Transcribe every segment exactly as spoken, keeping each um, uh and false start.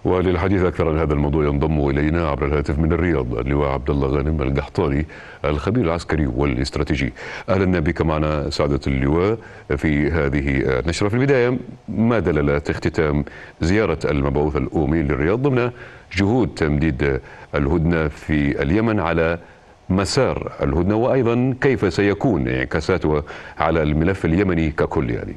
وللحديث أكثر عن هذا الموضوع ينضم إلينا عبر الهاتف من الرياض اللواء عبد الله غانم القحطاني الخبير العسكري والاستراتيجي. أهلا بك معنا سعادة اللواء في هذه النشرة. في البداية، ما دلالات اختتام زيارة المبعوث الأممي للرياض ضمن جهود تمديد الهدنة في اليمن على مسار الهدنة، وأيضا كيف سيكون انعكاساتها على الملف اليمني ككل؟ يعني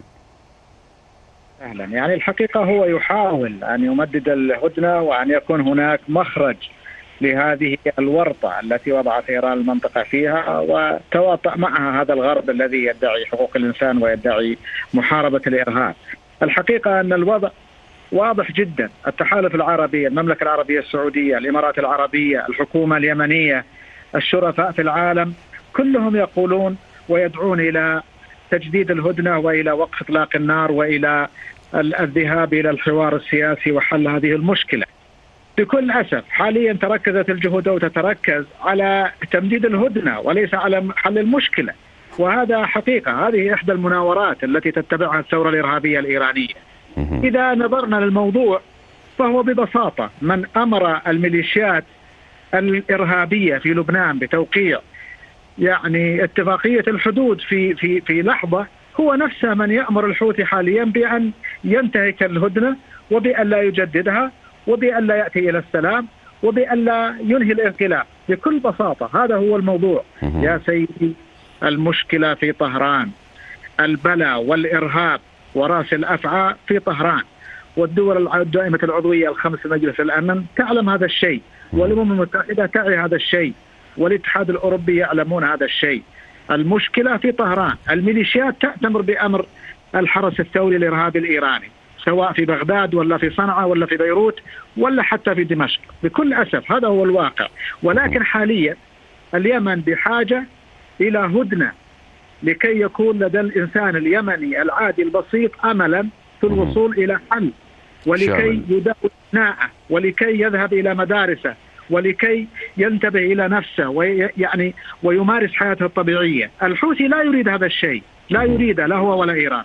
أهلا. يعني الحقيقة هو يحاول أن يمدد الهدنة وأن يكون هناك مخرج لهذه الورطة التي وضعت إيران المنطقة فيها، وتواطأ معها هذا الغرب الذي يدعي حقوق الإنسان ويدعي محاربة الإرهاب. الحقيقة أن الوضع واضح جدا. التحالف العربي، المملكة العربية السعودية، الإمارات العربية، الحكومة اليمنية، الشرفاء في العالم، كلهم يقولون ويدعون إلى تجديد الهدنة وإلى وقف إطلاق النار وإلى الذهاب إلى الحوار السياسي وحل هذه المشكلة. بكل أسف حاليا تركزت الجهود وتتركز على تمديد الهدنة وليس على حل المشكلة، وهذا حقيقة. هذه إحدى المناورات التي تتبعها الثورة الإرهابية الإيرانية. إذا نظرنا للموضوع فهو ببساطة من أمر الميليشيات الإرهابية في لبنان بتوقيع يعني اتفاقية الحدود في في في لحظة هو نفسه من يأمر الحوثي حاليا بأن ينتهك الهدنة وبأن لا يجددها وبأن لا يأتي إلى السلام وبأن لا ينهي الانقلاب. بكل بساطة هذا هو الموضوع يا سيدي. المشكلة في طهران، البلاء والإرهاب ورأس الأفعى في طهران، والدول الدائمة العضوية الخمس في مجلس الأمن تعلم هذا الشيء، والأمم المتحدة تعي هذا الشيء، والاتحاد الأوروبي يعلمون هذا الشيء. المشكلة في طهران. الميليشيات تأتمر بأمر الحرس الثوري الإرهابي الإيراني، سواء في بغداد ولا في صنعاء ولا في بيروت ولا حتى في دمشق. بكل أسف هذا هو الواقع. ولكن حاليا اليمن بحاجة إلى هدنة لكي يكون لدى الإنسان اليمني العادي البسيط أملا في الوصول إلى حل، ولكي يداوي أبناءه، ولكي يذهب إلى مدارسه، ولكي ينتبه إلى نفسه ويعني ويمارس حياته الطبيعية. الحوثي لا يريد هذا الشيء، لا يريده لا هو ولا إيران.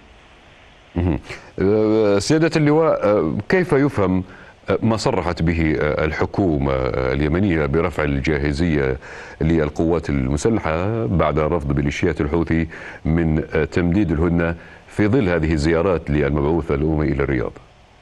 سيادة اللواء، كيف يفهم ما صرحت به الحكومة اليمنية برفع الجاهزية للقوات المسلحة بعد رفض ميليشيات الحوثي من تمديد الهدنة في ظل هذه الزيارات للمبعوث الأممي إلى الرياض؟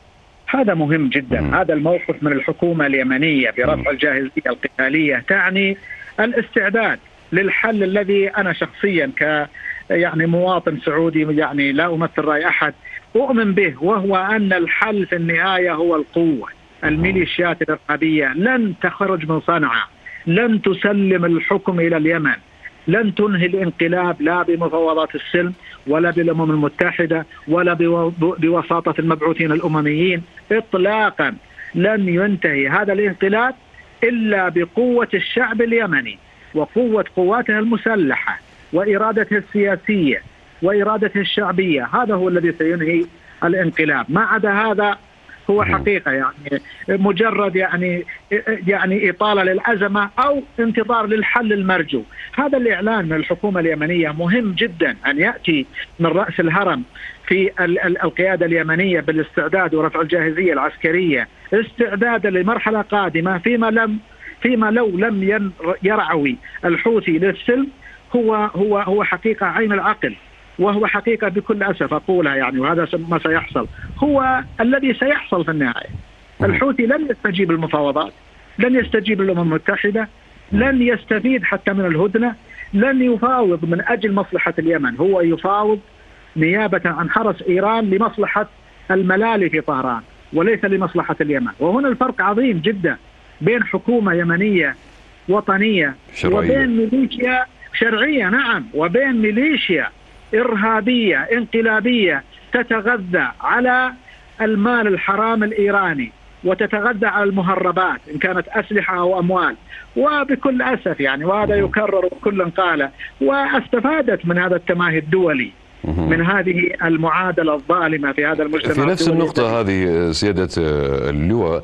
هذا مهم جدا. مم. هذا الموقف من الحكومة اليمنية برفع مم. الجاهزية القتالية تعني الاستعداد للحل الذي أنا شخصيا ك يعني مواطن سعودي يعني لا أمثل رأي أحد أؤمن به، وهو أن الحل في النهاية هو القوة. الميليشيات الإرهابية لن تخرج من صنعاء، لن تسلم الحكم إلى اليمن، لن تنهي الانقلاب لا بمفاوضات السلم ولا بالأمم المتحدة ولا بوساطة المبعوثين الأمميين إطلاقا. لن ينتهي هذا الانقلاب إلا بقوة الشعب اليمني وقوة قواته المسلحة وإرادته السياسية وإرادته الشعبية. هذا هو الذي سينهي الانقلاب. ما عدا هذا هو حقيقة يعني مجرد يعني يعني إطالة للأزمة أو انتظار للحل المرجو. هذا الإعلان من الحكومة اليمنية مهم جدا أن يأتي من رأس الهرم في القيادة اليمنية بالاستعداد ورفع الجاهزية العسكرية استعدادا لمرحلة قادمة فيما لم فيما لو لم يرعوي الحوثي للسلم. هو هو هو حقيقة عين العقل، وهو حقيقة بكل أسف أقولها يعني، وهذا ما سيحصل هو الذي سيحصل في النهاية. الحوثي لن يستجيب للمفاوضات، لن يستجيب للأمم المتحدة، لن يستفيد حتى من الهدنة، لن يفاوض من أجل مصلحة اليمن. هو يفاوض نيابة عن حرس إيران لمصلحة الملالي في طهران وليس لمصلحة اليمن. وهنا الفرق عظيم جدا بين حكومة يمنية وطنية شرعية. وبين ميليشيا شرعية، نعم، وبين ميليشيا إرهابية انقلابية تتغذى على المال الحرام الإيراني وتتغذى على المهربات إن كانت أسلحة أو أموال. وبكل أسف يعني، وهذا يكرر كل قاله، واستفادت من هذا التماهي الدولي من هذه المعادلة الظالمة في هذا المجتمع. في نفس النقطة هذه سيادة اللواء،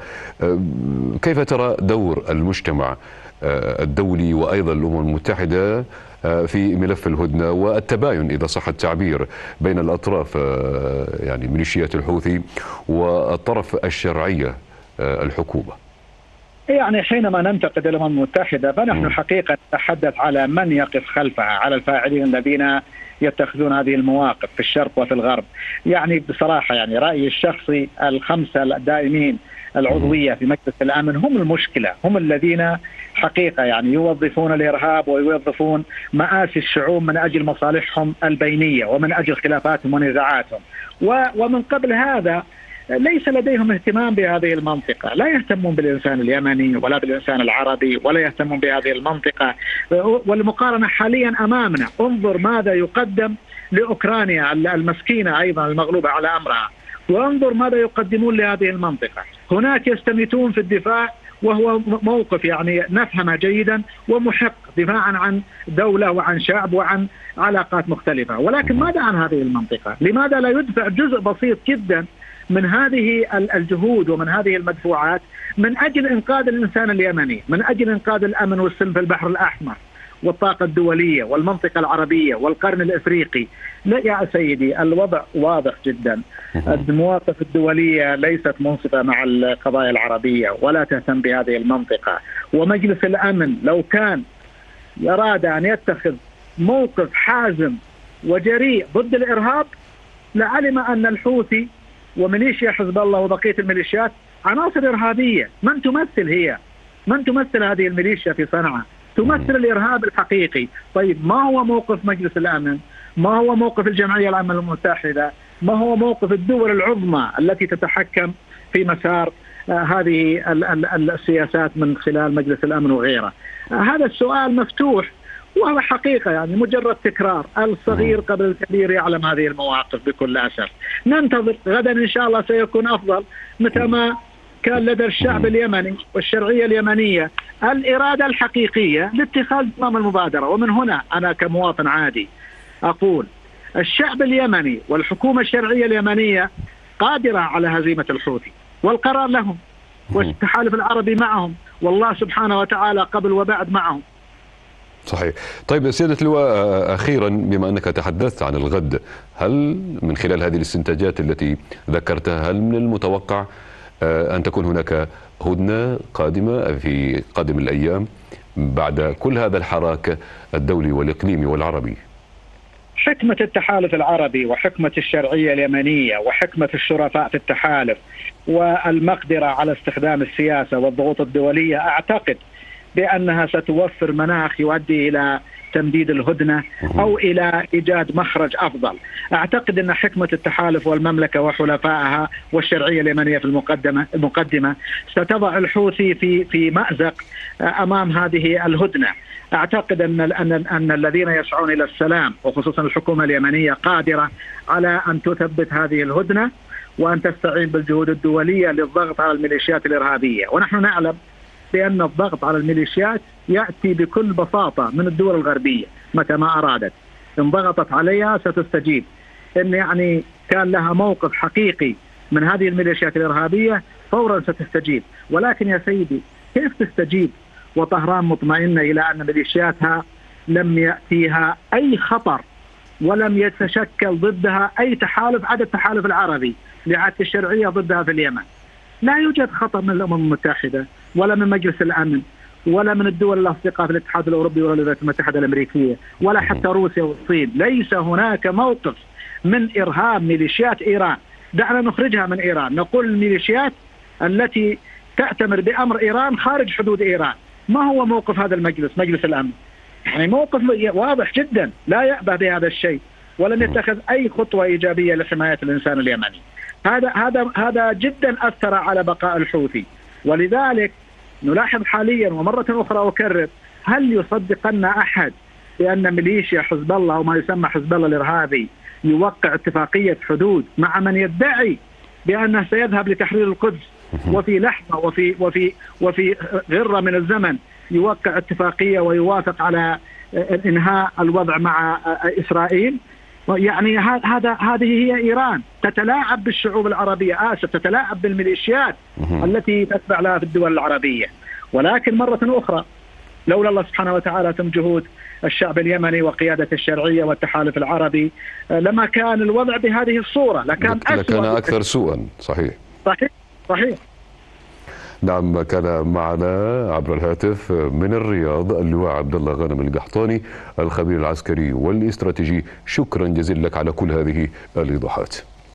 كيف ترى دور المجتمع الدولي وأيضا الأمم المتحدة في ملف الهدنة والتباين إذا صح التعبير بين الأطراف، يعني ميليشيات الحوثي والطرف الشرعية الحكومة؟ يعني حينما ننتقد الأمم المتحدة فنحن حقيقة نتحدث على من يقف خلفها، على الفاعلين الذين يتخذون هذه المواقف في الشرق وفي الغرب. يعني بصراحة يعني رأيي الشخصي الخمسة الدائمين العضوية في مجلس الأمن هم المشكلة، هم الذين حقيقة يعني يوظفون الإرهاب ويوظفون مآسي الشعوب من أجل مصالحهم البينية ومن أجل خلافاتهم ونزاعاتهم. ومن قبل هذا ليس لديهم اهتمام بهذه المنطقة، لا يهتمون بالإنسان اليمني ولا بالإنسان العربي ولا يهتمون بهذه المنطقة. والمقارنة حاليا أمامنا، انظر ماذا يقدم لأوكرانيا المسكينة أيضا المغلوبة على أمرها، وانظر ماذا يقدمون لهذه المنطقة. هناك يستميتون في الدفاع وهو موقف يعني نفهمه جيدا ومحق، دفاعا عن دولة وعن شعب وعن علاقات مختلفة. ولكن ماذا عن هذه المنطقة؟ لماذا لا يدفع جزء بسيط جدا من هذه الجهود ومن هذه المدفوعات من أجل إنقاذ الإنسان اليمني، من أجل إنقاذ الأمن والسلم في البحر الأحمر والطاقة الدولية والمنطقة العربية والقرن الإفريقي؟ لا يا سيدي، الوضع واضح جدا. المواقف الدولية ليست منصفة مع القضايا العربية ولا تهتم بهذه المنطقة. ومجلس الأمن لو كان أراد أن يتخذ موقف حازم وجريء ضد الإرهاب لعلم أن الحوثي وميليشيا حزب الله وبقية الميليشيات عناصر إرهابية. من تمثل هي؟ من تمثل هذه الميليشيا في صنعاء؟ تمثل الإرهاب الحقيقي. طيب ما هو موقف مجلس الأمن؟ ما هو موقف الجمعية العامة المتحدة؟ ما هو موقف الدول العظمى التي تتحكم في مسار آه هذه ال ال السياسات من خلال مجلس الأمن وغيره؟ آه هذا السؤال مفتوح، وهو حقيقة يعني مجرد تكرار. الصغير قبل الكبير يعلم هذه المواقف بكل أسف. ننتظر غدا إن شاء الله سيكون أفضل، متى ما كان لدى الشعب اليمني والشرعية اليمنية الإرادة الحقيقية لاتخاذ نظام المبادرة. ومن هنا أنا كمواطن عادي أقول الشعب اليمني والحكومة الشرعية اليمنية قادرة على هزيمة الحوثي، والقرار لهم، والتحالف العربي معهم، والله سبحانه وتعالى قبل وبعد معهم. صحيح. طيب سيادة اللواء، أخيرا بما أنك تحدثت عن الغد، هل من خلال هذه الاستنتاجات التي ذكرتها هل من المتوقع أن تكون هناك هدنة قادمة في قادم الأيام بعد كل هذا الحراك الدولي والإقليمي والعربي؟ حكمة التحالف العربي وحكمة الشرعية اليمنية وحكمة الشرفاء في التحالف والمقدرة على استخدام السياسة والضغوط الدولية أعتقد بأنها ستوفر مناخ يؤدي إلى تمديد الهدنة أو إلى إيجاد مخرج أفضل. أعتقد أن حكمة التحالف والمملكة وحلفائها والشرعية اليمنية في المقدمة المقدمة ستضع الحوثي في في مأزق أمام هذه الهدنة. أعتقد أن أن أن الذين يسعون إلى السلام وخصوصا الحكومة اليمنية قادرة على أن تثبت هذه الهدنة وأن تستعين بالجهود الدولية للضغط على الميليشيات الإرهابية. ونحن نعلم بأن الضغط على الميليشيات يأتي بكل بساطة من الدول الغربية متى ما أرادت. إن ضغطت عليها ستستجيب. إن يعني كان لها موقف حقيقي من هذه الميليشيات الإرهابية فورا ستستجيب. ولكن يا سيدي كيف تستجيب وطهران مطمئنة إلى أن ميليشياتها لم يأتيها أي خطر ولم يتشكل ضدها أي تحالف عدا التحالف العربي لإعادة الشرعية ضدها في اليمن؟ لا يوجد خطر من الأمم المتحدة ولا من مجلس الأمن ولا من الدول الأصدقاء في الاتحاد الأوروبي ولا الولايات المتحدة الأمريكية ولا حتى روسيا والصين. ليس هناك موقف من إرهاب ميليشيات إيران. دعنا نخرجها من إيران، نقول الميليشيات التي تأتمر بأمر إيران خارج حدود إيران. ما هو موقف هذا المجلس، مجلس الأمن؟ يعني موقف واضح جدا، لا يأبه بهذا الشيء ولم يتخذ أي خطوة إيجابية لحماية الإنسان اليمني. هذا هذا هذا جدا أثر على بقاء الحوثي. ولذلك نلاحظ حاليا ومرة أخرى أكرر، هل يصدقن أحد بأن ميليشيا حزب الله وما يسمى حزب الله الإرهابي يوقع اتفاقية حدود مع من يدعي بأنه سيذهب لتحرير القدس وفي لحظة وفي وفي وفي غرة من الزمن يوقع اتفاقية ويوافق على إنهاء الوضع مع إسرائيل؟ يعني هذا هذه هي إيران تتلاعب بالشعوب العربية، آسف تتلاعب بالميليشيات التي تتبع لها في الدول العربية. ولكن مرة أخرى لولا الله سبحانه وتعالى ثم جهود الشعب اليمني وقيادة الشرعية والتحالف العربي لما كان الوضع بهذه الصورة، لكان لكان أكثر سوءا. صحيح صحيح صحيح نعم، كان معنا عبر الهاتف من الرياض اللواء عبد الله غانم القحطاني الخبير العسكري والاستراتيجي. شكرا جزيلا لك على كل هذه الإيضاحات.